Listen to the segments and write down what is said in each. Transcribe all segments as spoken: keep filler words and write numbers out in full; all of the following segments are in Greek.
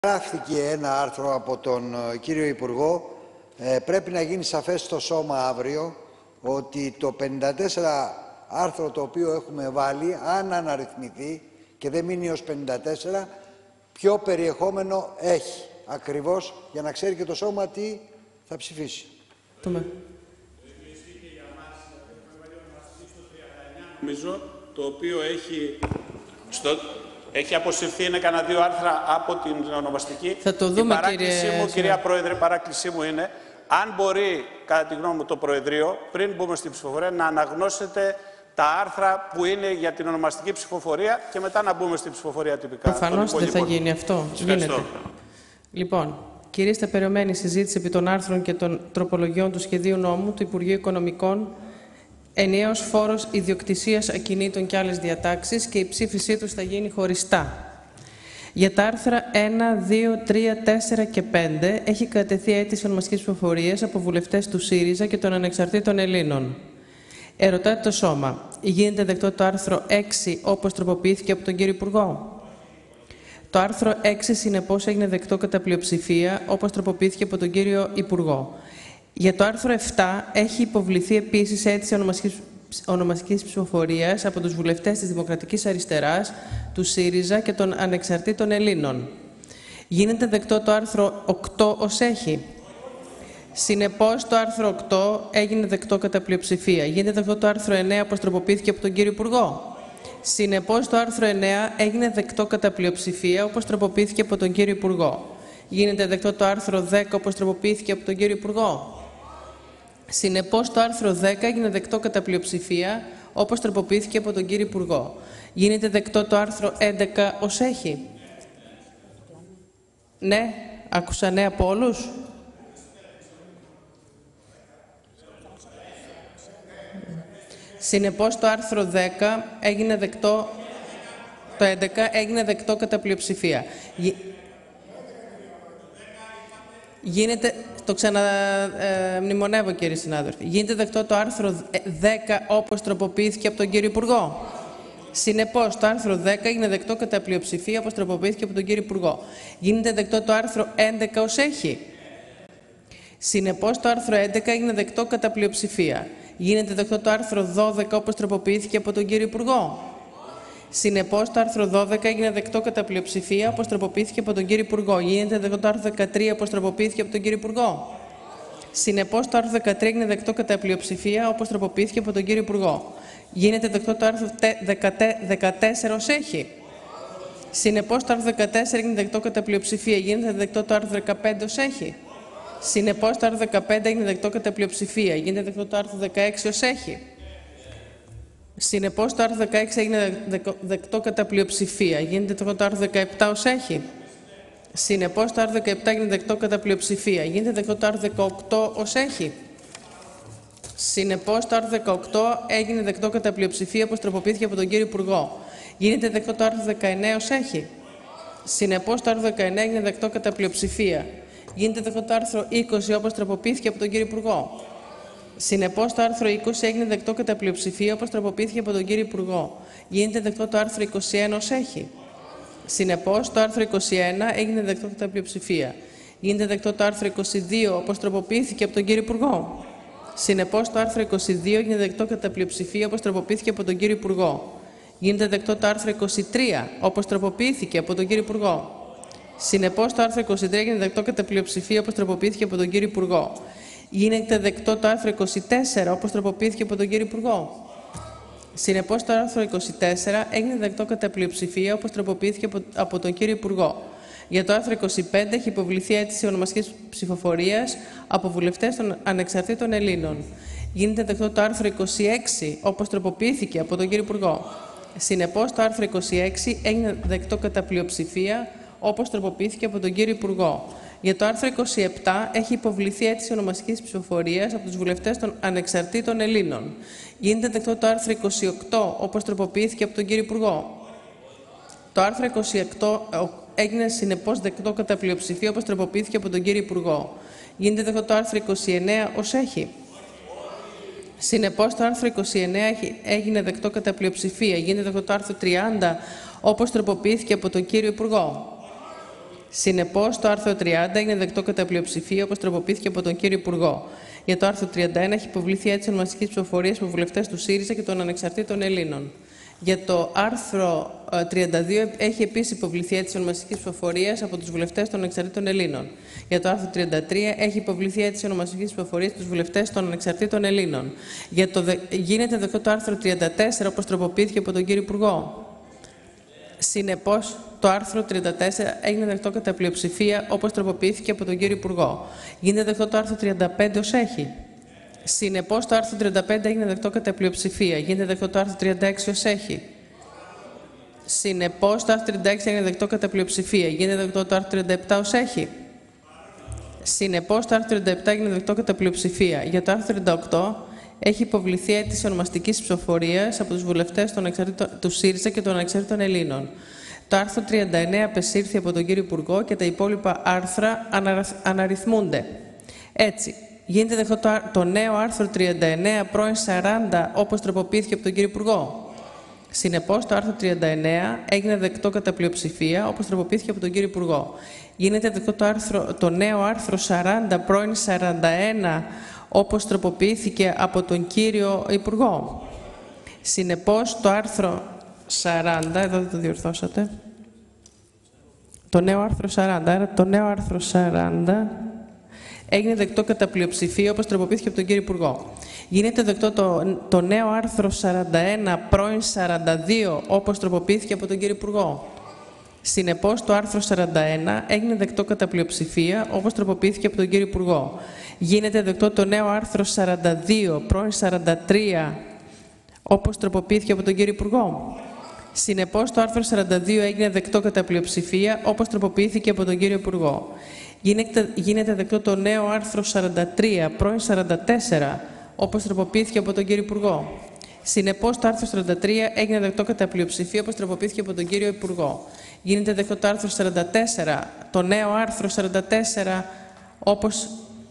Γράφτηκε ένα άρθρο από τον κύριο Υπουργό. Ε, πρέπει να γίνει σαφές στο σώμα αύριο ότι το πενήντα τέσσερα άρθρο το οποίο έχουμε βάλει, αν αναρριθμηθεί και δεν μείνει ως πενήντα τέσσερα, ποιο περιεχόμενο έχει. Ακριβώς για να ξέρει και το σώμα τι θα ψηφίσει. Νομίζω το οποίο έχει, στο, έχει αποσυρθεί, είναι κανένα δύο άρθρα από την ονομαστική. Θα το δούμε, η παράκλησή κύριε... μου, κυρία Πρόεδρε, παράκλησή μου είναι, αν μπορεί, κατά τη γνώμη μου, το Προεδρείο, πριν μπούμε στην ψηφοφορία, να αναγνώσετε τα άρθρα που είναι για την ονομαστική ψηφοφορία και μετά να μπούμε στην ψηφοφορία τυπικά. Προφανώς δεν θα γίνει αυτό. Γίνεται. Λοιπόν, κυρίστε, περιομένη συζήτηση επί των άρθρων και των τροπολογιών του σχεδίου νόμου του Υπουργείου Οικονομικών, ενιαίος φόρος ιδιοκτησίας ακινήτων και άλλες διατάξεις, και η ψήφισή τους θα γίνει χωριστά. Για τα άρθρα ένα, δύο, τρία, τέσσερα και πέντε έχει κατεθεί αίτηση ονομαστικής ψηφοφορίας από βουλευτές του ΣΥΡΙΖΑ και των Ανεξαρτήτων Ελλήνων. Ερωτάται το σώμα. Γίνεται δεκτό το άρθρο έξι όπως τροποποιήθηκε από τον κύριο Υπουργό? Το άρθρο έξι συνεπώς έγινε δεκτό κατά πλειοψηφία όπως τροποποιήθηκε από τον κύριο Υπουργό. Για το άρθρο επτά έχει υποβληθεί επίσης αίτηση ονομαστικής, ονομαστικής ψηφοφορίας από τους βουλευτές της Δημοκρατικής Αριστεράς, του ΣΥΡΙΖΑ και των Ανεξαρτήτων Ελλήνων. Γίνεται δεκτό το άρθρο οκτώ ως έχει. Συνεπώς, το άρθρο οκτώ έγινε δεκτό κατά πλειοψηφία. Γίνεται δεκτό το άρθρο εννέα όπως τροποποιήθηκε από τον κύριο Υπουργό. Συνεπώς, το άρθρο εννέα έγινε δεκτό κατά πλειοψηφία όπως τροποποιήθηκε από τον κύριο Υπουργό. Γίνεται δεκτό το άρθρο δέκα όπως τροποποιήθηκε από τον κύριο Υπουργό. Συνεπώς, το άρθρο δέκα έγινε δεκτό κατά πλειοψηφία όπως τροποποιήθηκε από τον κύριο Υπουργό. Γίνεται δεκτό το άρθρο έντεκα ως έχει. Ναι, άκουσα ναι από όλους. Συνεπώς, το άρθρο δέκα έγινε δεκτό, το έντεκα έγινε δεκτό κατά πλειοψηφία. Γίνεται, το ξαναμνημονεύω ε, κύριε συνάδελφοι, γίνεται δεκτό το άρθρο δέκα όπως τροποποιήθηκε από τον κύριο Υπουργό. Συνεπώς, το άρθρο δέκα έγινε δεκτό κατά πλειοψηφία όπως τροποποιήθηκε από τον κύριο Υπουργό. Γίνεται δεκτό το άρθρο έντεκα ως έχει. Συνεπώς, το άρθρο έντεκα έγινε δεκτό κατά πλειοψηφία. Γίνεται δεκτό το άρθρο δώδεκα όπως τροποποιήθηκε από τον κύριο Υπουργό. Συνεπώς, το άρθρο δώδεκα έγινε δεκτό κατά πλειοψηφία όπως τροποποιήθηκε από τον κύριο Υπουργό. Γίνεται δεκτό το άρθρο δεκατρία όπως τροποποιήθηκε από τον κύριο Υπουργό. Συνεπώς, το άρθρο δεκατρία έγινε δεκτό κατά πλειοψηφία όπως τροποποιήθηκε από τον κύριο Υπουργό. Γίνεται δεκτό το άρθρο δεκατέσσερα ως έχει. Συνεπώς, το άρθρο δεκατέσσερα έγινε δεκτό κατά πλειοψηφία. Γίνεται δεκτό το άρθρο δεκαπέντε ως έχει. Συνεπώς, το άρθρο δεκαπέντε έγινε δεκτό κατά πλειοψηφία. Γίνεται δεκτό το άρθρο δεκαέξι ως έχει. Συνεπώς, το άρθρο δεκαέξι έγινε δεκτό κατά πλειοψηφία. Γίνεται δεκτό το άρθρο δεκαεπτά ως έχει. Συνεπώς, το άρθρο δεκαεπτά έγινε δεκτό κατά πλειοψηφία. Γίνεται δεκτό το άρθρο δεκαοκτώ ως έχει. Συνεπώς, το άρθρο δεκαοκτώ έγινε δεκτό κατά πλειοψηφία όπως τροποποιήθηκε από τον κύριο Υπουργό. Γίνεται δεκτό το άρθρο δεκαεννέα ως έχει. Συνεπώς, το άρθρο δεκαεννέα έγινε δεκτό κατά πλειοψηφία. Γίνεται δεκτό το άρθρο είκοσι όπως τροποποιήθηκε από τον κύριο Υπουργό. Συνεπώς, το άρθρο είκοσι έγινε δεκτό κατά πλειοψηφία όπως τροποποιήθηκε από τον κύριο Υπουργό. Γίνεται δεκτό το άρθρο είκοσι ένα ως έχει. Συνεπώς, το άρθρο είκοσι ένα έγινε δεκτό κατά πλειοψηφία. Γίνεται δεκτό το άρθρο είκοσι δύο όπως τροποποιήθηκε από τον κύριο Υπουργό. Συνεπώς, το άρθρο είκοσι δύο έγινε δεκτό κατά πλειοψηφία όπως τροποποιήθηκε από τον κύριο Υπουργό. Γίνεται δεκτό το άρθρο είκοσι τρία όπως τροποποιήθηκε από τον κύριο Υπουργό. Συνεπώς, το άρθρο είκοσι τρία έγινε δεκτό κατά πλειοψηφία όπως τροποποιήθηκε από τον κύριο Υπουργό. Γίνεται δεκτό το άρθρο είκοσι τέσσερα όπως τροποποιήθηκε από τον κύριο Υπουργό. Συνεπώς, το άρθρο είκοσι τέσσερα έγινε δεκτό κατά πλειοψηφία όπως τροποποιήθηκε από, από τον κύριο Υπουργό. Για το άρθρο είκοσι πέντε έχει υποβληθεί αίτηση ονομαστικής ψηφοφορίας από βουλευτές των Ανεξαρτήτων Ελλήνων. Γίνεται δεκτό το άρθρο είκοσι έξι όπως τροποποιήθηκε από τον κύριο Υπουργό. Συνεπώς, το άρθρο είκοσι έξι έγινε δεκτό κατά πλειοψηφία όπως τροποποιήθηκε από τον κύριο Υπουργό. Για το άρθρο είκοσι επτά έχει υποβληθεί αίτηση ονομαστικής ψηφοφορίας από τους βουλευτές των Ανεξαρτήτων Ελλήνων. Γίνεται δεκτό το άρθρο είκοσι οκτώ όπως τροποποιήθηκε από τον κύριο Υπουργό. Το άρθρο είκοσι οκτώ έγινε συνεπώς δεκτό κατά πλειοψηφία όπως τροποποιήθηκε από τον κύριο Υπουργό. Γίνεται δεκτό το άρθρο είκοσι εννέα ως έχει. Συνεπώς, το άρθρο είκοσι εννέα έγινε δεκτό κατά πλειοψηφία. Γίνεται δεκτό το άρθρο τριάντα όπως τροποποιήθηκε από τον κύριο Υπουργό. Συνεπώς, το άρθρο τριάντα έγινε δεκτό κατά πλειοψηφία, όπως τροποποιήθηκε από τον κύριο Υπουργό. Για το άρθρο τριάντα ένα έχει υποβληθεί αίτηση ονομαστικής ψηφοφορίας από βουλευτές του ΣΥΡΙΖΑ και των Ανεξαρτήτων Ελλήνων. Για το άρθρο τριάντα δύο έχει επίσης υποβληθεί αίτηση ονομαστικής ψηφοφορίας από τους βουλευτές των Ανεξαρτήτων Ελλήνων. Για το άρθρο τριάντα τρία έχει υποβληθεί αίτηση ονομαστικής ψηφοφορίας από τους βουλευτές των Ανεξαρτήτων Ελλήνων. Για το δε... Γίνεται δεκτό το άρθρο τριάντα τέσσερα, όπως τροποποιήθηκε από τον κύριο Υπουργό. Συνεπώς, το άρθρο τριάντα τέσσερα έγινε δεκτό κατά πλειοψηφία, όπως τροποποιήθηκε από τον κύριο Υπουργό. Γίνεται δεκτό το άρθρο τριάντα πέντε ως έχει. Συνεπώς, το άρθρο τριάντα πέντε έγινε δεκτό κατά πλειοψηφία. Γίνεται δεκτό το άρθρο τριάντα έξι ως έχει. Συνεπώς, το άρθρο τριάντα έξι έγινε δεκτό κατά πλειοψηφία. Γίνεται δεκτό το άρθρο τριάντα επτά ως έχει. Συνεπώς, το άρθρο τριάντα επτά έγινε δεκτό κατά πλειοψηφία. Για το άρθρο τριάντα οκτώ έχει υποβληθεί αίτηση ονομαστικής ψηφοφορίας από τους βουλευτές των του ΣΥΡΙΖΑ και των Ανεξαρτήτων Ελλήνων. Το άρθρο τριάντα εννέα απεσύρθη από τον κύριο Υπουργό και τα υπόλοιπα άρθρα αναριθμούνται. Έτσι, γίνεται δεκτό το, το νέο άρθρο τριάντα εννέα πρώην σαράντα, όπως τροποποιήθηκε από τον κύριο Υπουργό. Συνεπώς, το άρθρο τριάντα εννέα έγινε δεκτό κατά πλειοψηφία, όπως τροποποιήθηκε από τον κύριο Υπουργό. Γίνεται δεκτό το, άρθρο, το νέο άρθρο σαράντα πρώην σαράντα ένα, όπως τροποποιήθηκε από τον κύριο Υπουργό. Συνεπώς, το άρθρο σαράντα, εδώ δεν το διορθώσατε, το νέο άρθρο σαράντα, άρα το νέο άρθρο σαράντα έγινε δεκτό κατά πλειοψηφία, όπως τροποποιήθηκε από τον κύριο Υπουργό. Γίνεται δεκτό το, το νέο άρθρο σαράντα ένα πρώην σαράντα δύο, όπως τροποποιήθηκε από τον κύριο Υπουργό. Συνεπώς, το άρθρο σαράντα ένα έγινε δεκτό κατά πλειοψηφία, όπως τροποποιήθηκε από τον κύριο Υπουργό. Γίνεται δεκτό το νέο άρθρο σαράντα δύο πρώην σαράντα τρία, όπως τροποποιήθηκε από τον κύριο Υπουργό. Συνεπώς, το άρθρο σαράντα δύο έγινε δεκτό κατά πλειοψηφία, όπως τροποποιήθηκε από τον κύριο Υπουργό. Γίνεται, γίνεται δεκτό το νέο άρθρο σαράντα τρία πρώην σαράντα τέσσερα, όπως τροποποιήθηκε από τον κύριο Υπουργό. Συνεπώς, το άρθρο σαράντα τρία έγινε δεκτό κατά πλειοψηφία, όπως τροποποιήθηκε από τον κύριο Υπουργό. Γίνεται δεκτό το άρθρο σαράντα τέσσερα, το νέο άρθρο σαράντα τέσσερα, όπως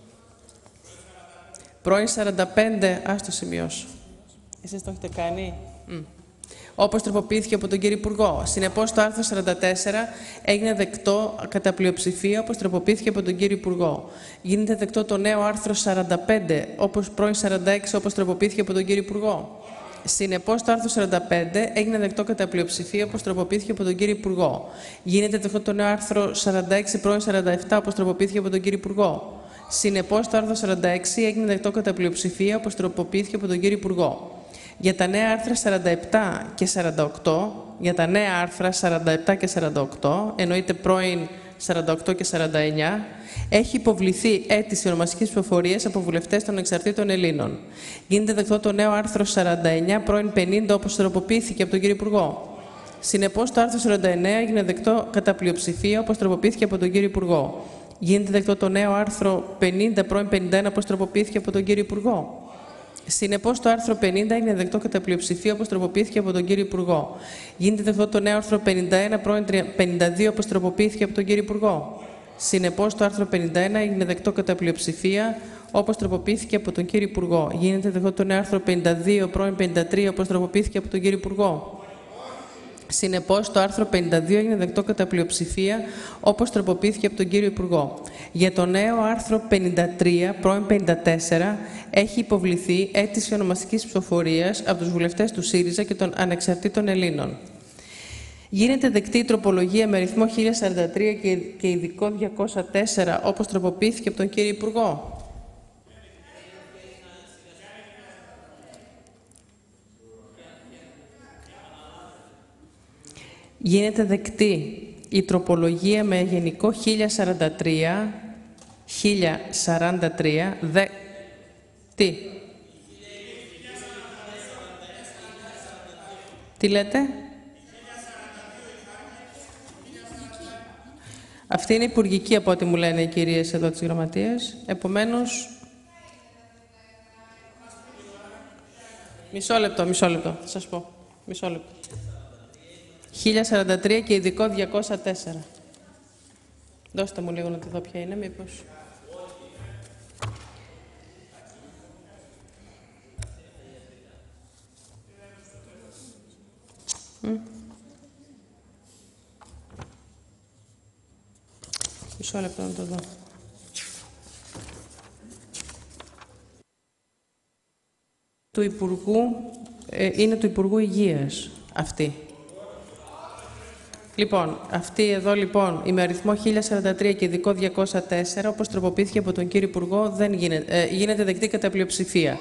πρώην σαράντα πέντε, ας το σημειώσω. Εσείς το έχετε κάνει. Mm. Όπως τροποποιήθηκε από τον κύριο Υπουργό. Συνεπώς, το άρθρο σαράντα τέσσερα έγινε δεκτό κατά πλειοψηφία, όπως τροποποιήθηκε από τον κύριο Υπουργό. Γίνεται δεκτό το νέο άρθρο σαράντα πέντε, όπως πρώην σαράντα έξι, όπως τροποποιήθηκε από τον κύριο Υπουργό. Συνεπώς, το άρθρο σαράντα πέντε έγινε δεκτό κατά πλειοψηφία, όπως τροποποιήθηκε από τον κύριο Υπουργό. Γίνεται δεκτό το νέο άρθρο σαράντα έξι πρώην σαράντα επτά, όπως τροποποιήθηκε από τον κύριο Υπουργό. Συνεπώς, το άρθρο σαράντα έξι έγινε δεκτό κατά πλειοψηφία, όπως τροποποιήθηκε από τον κύριο Υπουργό. Για τα νέα άρθρα σαράντα επτά και σαράντα οκτώ, για τα νέα άρθρα σαράντα επτά και σαράντα οκτώ, εννοείται πρώην σαράντα οκτώ και σαράντα εννέα, έχει υποβληθεί αίτηση ονομαστικής ψηφοφορίας από βουλευτές των Ανεξαρτήτων Ελλήνων. Γίνεται δεκτό το νέο άρθρο σαράντα εννέα πρώην πενήντα, όπως τροποποιήθηκε από τον κύριο Υπουργό. Συνεπώς, το άρθρο σαράντα εννέα έγινε δεκτό κατά πλειοψηφία, όπως τροποποιήθηκε από τον κύριο Υπουργό. Γίνεται δεκτό το νέο άρθρο πενήντα πρώην πενήντα ένα, όπως τροποποιήθηκε από τον κύριο Υπουργό. Συνεπώς, το άρθρο πενήντα έγινε δεκτό κατά πλειοψηφία, όπως τροποποιήθηκε από τον κύριο Υπουργό. Γίνεται δεκτό το νέο άρθρο πενήντα ένα πρώην πενήντα δύο, όπως τροποποιήθηκε από τον κύριο Υπουργό. Συνεπώς, το άρθρο πενήντα ένα έγινε δεκτό κατά πλειοψηφία, όπως τροποποιήθηκε από τον κύριο Υπουργό. Γίνεται δεκτό το νέο άρθρο πενήντα δύο πρώην πενήντα τρία, όπως τροποποιήθηκε από τον κύριο Υπουργό. Συνεπώς, το άρθρο πενήντα δύο έγινε δεκτό κατά πλειοψηφία, όπως τροποποιήθηκε από τον κύριο Υπουργό. Για το νέο άρθρο πενήντα τρία πρώην πενήντα τέσσερα έχει υποβληθεί αίτηση ονομαστικής ψηφοφορίας από τους βουλευτές του ΣΥΡΙΖΑ και των Ανεξαρτήτων Ελλήνων. Γίνεται δεκτή η τροπολογία με αριθμό χίλια σαράντα τρία και ειδικό διακόσια τέσσερα, όπως τροποποιήθηκε από τον κύριο Υπουργό. Γίνεται δεκτή η τροπολογία με γενικό χίλια σαράντα τρία, χίλια σαράντα τρία, δε... Τι? Τι λέτε? Αυτή είναι υπουργική, από ό,τι μου λένε οι κυρίες εδώ της Γραμματείας. Επομένως... Μισό λεπτό, μισό λεπτό, θα σας πω. Μισό λεπτό. χίλια σαράντα τρία και ειδικό διακόσια τέσσερα. Δώστε μου λίγο να τη δω ποια είναι, μήπως. Mm. Μισό λεπτό να το δω. Του Υπουργού, ε, είναι του Υπουργού Υγείας αυτή. Λοιπόν, αυτή εδώ λοιπόν, η με αριθμό χίλια σαράντα τρία και ειδικό διακόσια τέσσερα, όπως τροποποιήθηκε από τον κύριο Υπουργό, δεν γίνεται, ε, γίνεται δεκτή κατά πλειοψηφία.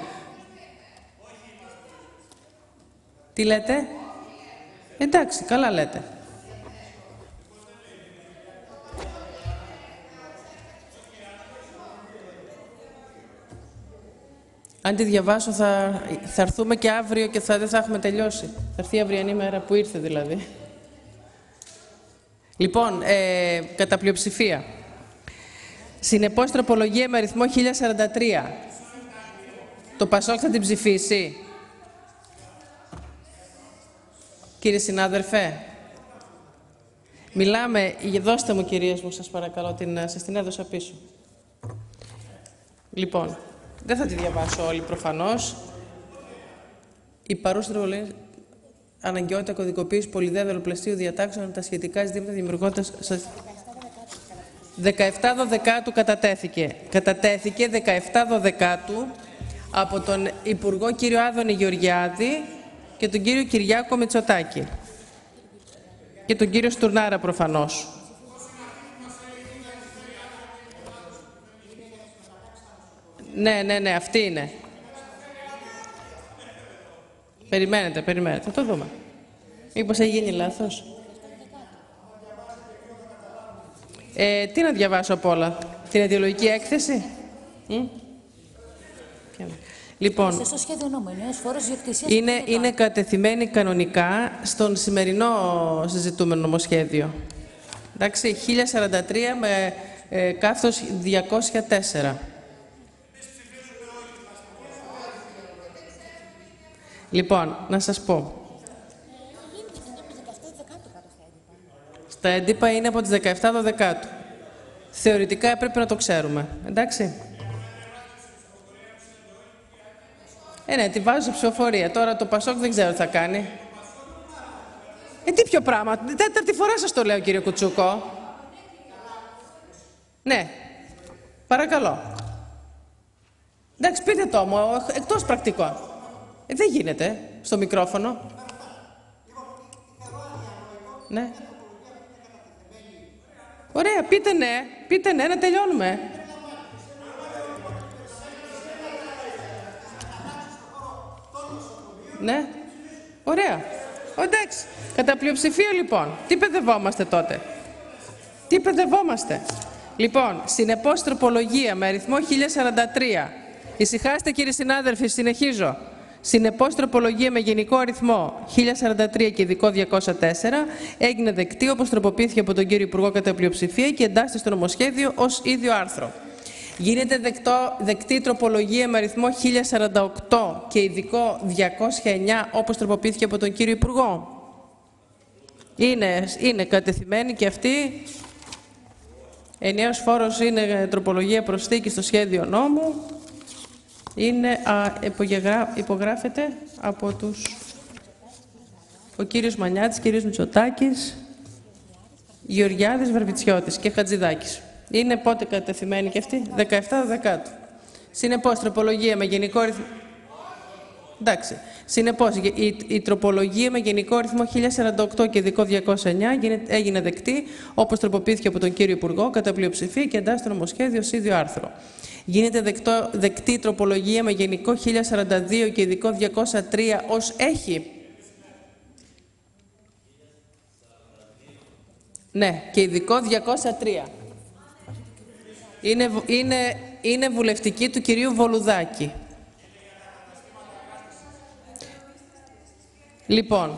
Τι λέτε? Εντάξει, καλά λέτε. Αν τη διαβάσω θα, θα έρθουμε και αύριο και θα, δεν θα έχουμε τελειώσει. Θα έρθει η αυριανή μέρα που ήρθε δηλαδή. Λοιπόν, ε, κατά πλειοψηφία. Συνεπώς, τροπολογία με αριθμό χίλια σαράντα τρία. Το Πασόκ θα την ψηφίσει. Κύριε συνάδελφε, μιλάμε, δώστε μου κυρίες μου, σας παρακαλώ, την, σας την έδωσα πίσω. Λοιπόν, δεν θα τη διαβάσω όλη προφανώς. Η παρούσα τροπολογία αναγκαιότητα κωδικοποίηση πολυδέδρου πλαισίου διατάξεων τα σχετικά ζητήματα δημιουργώντας. δεκαεπτά Δωδεκάτου κατατέθηκε. Κατατέθηκε δεκαεπτά Δωδεκάτου από τον Υπουργό κύριο Άδωνη Γεωργιάδη και τον κύριο Κυριάκο Μητσοτάκη. Και τον κύριο Στουρνάρα προφανώς. Ναι, ναι, ναι, αυτή είναι. Περιμένετε, περιμένετε. Θα το δούμε. Μήπως έχει γίνει λάθος. Ε, τι να διαβάσω από όλα. Την αιτιολογική έκθεση. Μ? Λοιπόν, στο σχέδιο νόμου, νέος φόρος ιδιοκτησίας. είναι, είναι κατεθειμένη κανονικά στον σημερινό συζητούμενο νομοσχέδιο. Εντάξει, χίλια σαράντα τρία με ε, κάθος διακόσια τέσσερα. Λοιπόν, να σας πω. Στα έντυπα είναι από τις δεκαεπτά Δωδεκάτου. Θεωρητικά έπρεπε να το ξέρουμε. Εντάξει. Ε, ναι, τη βάζω σε ψηφοφορία. Τώρα το Πασόκ δεν ξέρω τι θα κάνει. Ε, τι πιο πράγμα. Τέταρτη φορά σας το λέω, κύριε Κουτσούκο. Ναι. Παρακαλώ. Εντάξει, πείτε το μου, εκτός πρακτικών. Ε, δεν γίνεται στο μικρόφωνο. Ναι. Ωραία, πείτε ναι. Πείτε ναι, να τελειώνουμε. Ναι. Ωραία. Εντάξει. Κατά πλειοψηφία λοιπόν. Τι παιδευόμαστε τότε. Τι παιδευόμαστε. Λοιπόν, συνεπώς τροπολογία με αριθμό χίλια σαράντα τρία. Ησυχάστε κύριοι συνάδελφοι, συνεχίζω. Συνεπώς, τροπολογία με γενικό αριθμό χίλια σαράντα τρία και ειδικό διακόσια τέσσερα έγινε δεκτή όπως τροποποιήθηκε από τον κύριο Υπουργό κατά πλειοψηφία και εντάσσεται στο νομοσχέδιο ως ίδιο άρθρο. Γίνεται δεκτό, δεκτή τροπολογία με αριθμό χίλια σαράντα οκτώ και ειδικό διακόσια εννέα όπως τροποποιήθηκε από τον κύριο Υπουργό. Είναι, είναι κατεθειμένη και αυτή. Ενιαίος φόρος είναι τροπολογία προσθήκη στο σχέδιο νόμου. Είναι, α, υπογεγρά, υπογράφεται από τους ο κύριος Μανιάτης, κύριος Μητσοτάκης, Γεωργιάδης, Βαρβιτσιώτης και Χατζηδάκης. Είναι πότε κατεθειμένη και αυτή, δεκαεπτά Δωδεκάτου. Συνεπώς, τροπολογία με γενικό αριθμό. Εντάξει. Συνεπώς, η, η τροπολογία με γενικό αριθμό χίλια σαράντα οκτώ και ειδικό διακόσια εννέα έγινε δεκτή, όπως τροποποιήθηκε από τον κύριο Υπουργό, κατά πλειοψηφία και εντάσσεται στο νομοσχέδιο ως ίδιο άρθρο. Γίνεται δεκτό, δεκτή τροπολογία με γενικό χίλια σαράντα δύο και ειδικό διακόσια τρία ως έχει. Ναι, και ειδικό διακόσια τρία. Είναι, είναι, είναι βουλευτική του κυρίου Βολουδάκη. Λοιπόν,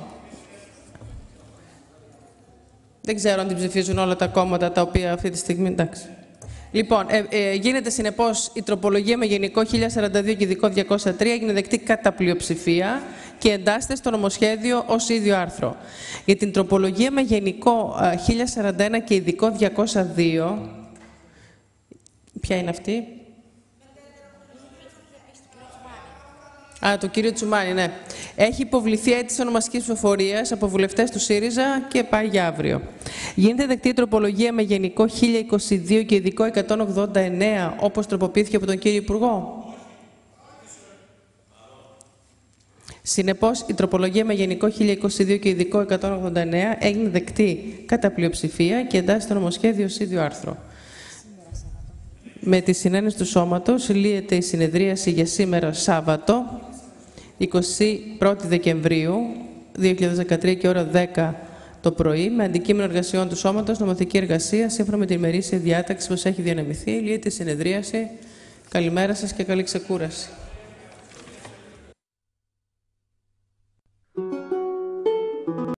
δεν ξέρω αν την ψηφίζουν όλα τα κόμματα τα οποία αυτή τη στιγμή, εντάξει. Λοιπόν, ε, ε, γίνεται συνεπώς η τροπολογία με γενικό χίλια σαράντα δύο και ειδικό διακόσια τρία έγινε δεκτή κατά πλειοψηφία και εντάσσεται στο νομοσχέδιο ως ίδιο άρθρο. Για την τροπολογία με γενικό ε, χίλια σαράντα ένα και ειδικό διακόσια δύο, ποια είναι αυτή? Α, το κύριο Τσουμάνη, ναι. Έχει υποβληθεί αίτηση ονομαστικής ψηφοφορίας από βουλευτές του ΣΥΡΙΖΑ και πάει για αύριο. Γίνεται δεκτή η τροπολογία με γενικό χίλια είκοσι δύο και ειδικό εκατόν ογδόντα εννέα, όπως τροποποιήθηκε από τον κύριο Υπουργό. Συνεπώς, η τροπολογία με γενικό χίλια είκοσι δύο και ειδικό εκατόν ογδόντα εννέα έγινε δεκτή κατά πλειοψηφία και εντάσσεται στο νομοσχέδιο ως ίδιο άρθρο. Με τη συνένεση του Σώματος, λύεται η συνεδρίαση για σήμερα Σάββατο, εικοστή πρώτη Δεκεμβρίου δύο χιλιάδες δεκατρία και ώρα δέκα το πρωί, με αντικείμενο εργασιών του Σώματος, νομοθετική εργασία, σύμφωνα με την ημερήσια διάταξη που έχει διανεμηθεί. Λύεται η συνεδρίαση. Καλημέρα σας και καλή ξεκούραση.